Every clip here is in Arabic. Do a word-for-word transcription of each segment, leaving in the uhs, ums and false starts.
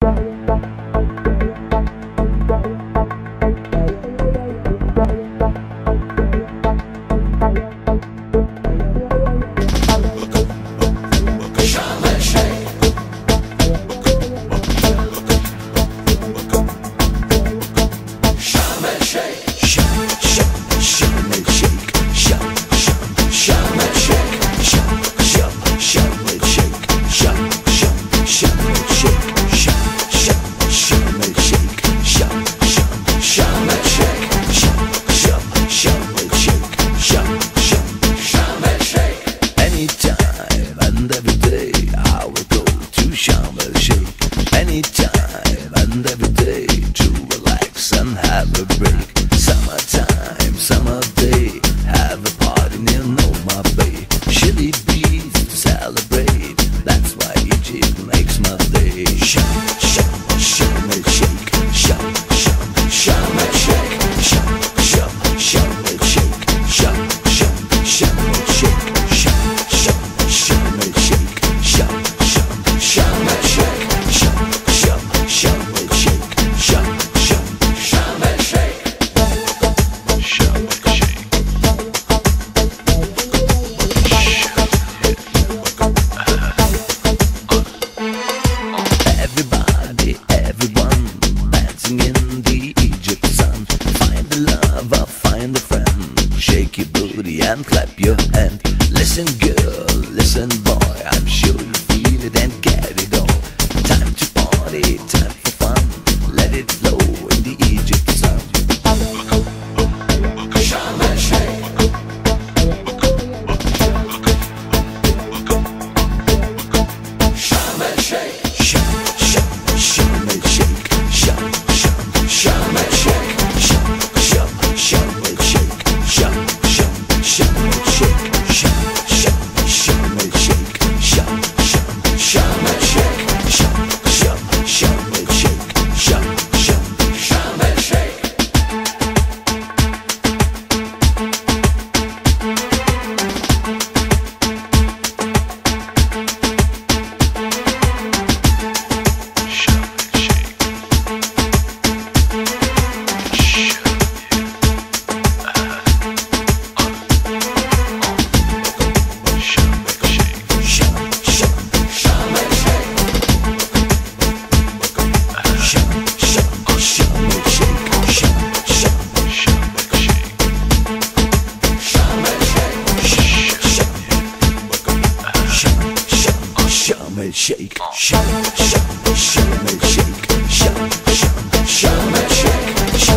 shake, shake, shake, shake, shake, shake, shake, shake,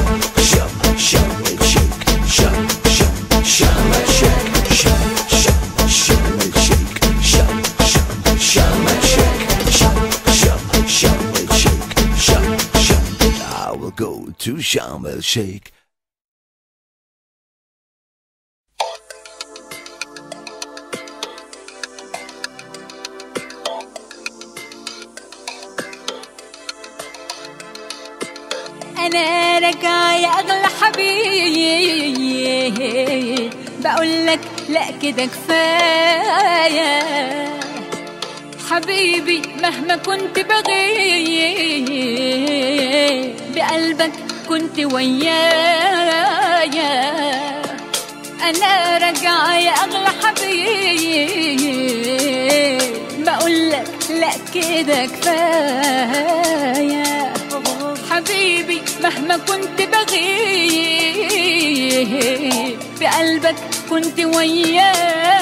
I will go to Sharm el Sheikh. أنا راجعة يا أغلى حبيب، بقولك لأ كده كفاية حبيبي، مهما كنت بغيب بقلبك كنت ويايا. أنا راجعة يا أغلى حبيب، بقولك لأ كده كفاية حبيبي، مهما كنت بغيب بقلبك كنت ويايا.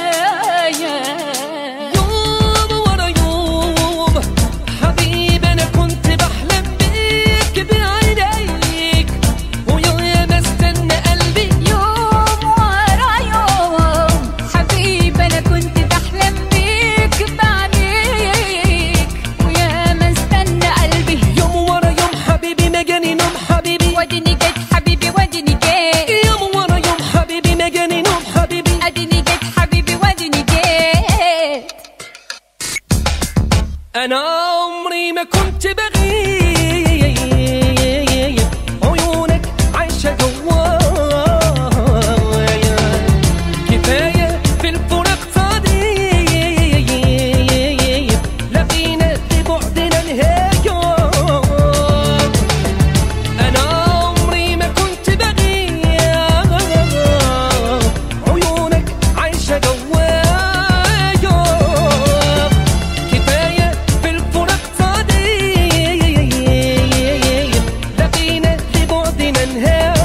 يوم ورا يوم حبيبي أنا كنت بحلم بيك بعينيك، ويا ما استنى قلبي. يوم ورا يوم حبيبي أنا كنت بحلم بيك بعينيك، ويا ما استنى قلبي. يوم ورا يوم حبيبي ما جاني نوم حبيبي، واديني جيت حبيبي واديني جيت. يوم ورا يوم حبيبي ما جاني نوم حبيبي، اديني جيت حبيبي واديني جيت. أنا عمري ما كنت بغيب، عيونك عايشة جوايا، كفاية في الفراق صديق، لقينا لبعدنا نهاية. الهام